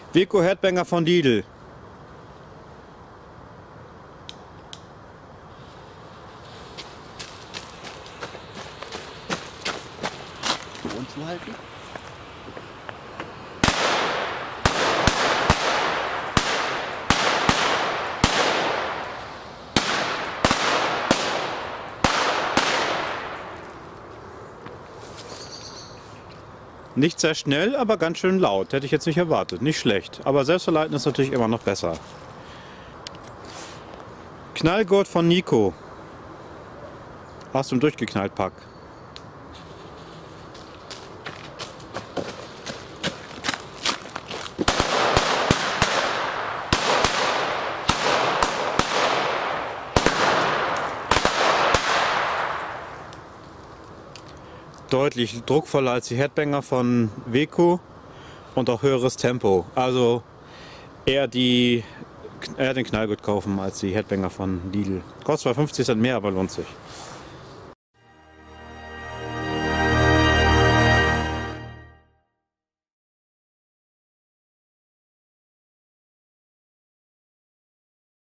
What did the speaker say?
Weco Headbanger von Lidl. Ton zuhalten. Nicht sehr schnell, aber ganz schön laut. Hätte ich jetzt nicht erwartet. Nicht schlecht. Aber selbstverleiten ist natürlich immer noch besser. Knallgurt von Nico. Hast du ihn durchgeknallt, Pack. Deutlich druckvoller als die Headbanger von Weco und auch höheres Tempo. Also eher den Knallgurt kaufen als die Headbanger von Lidl. Kostet zwar 50 Cent mehr, aber lohnt sich.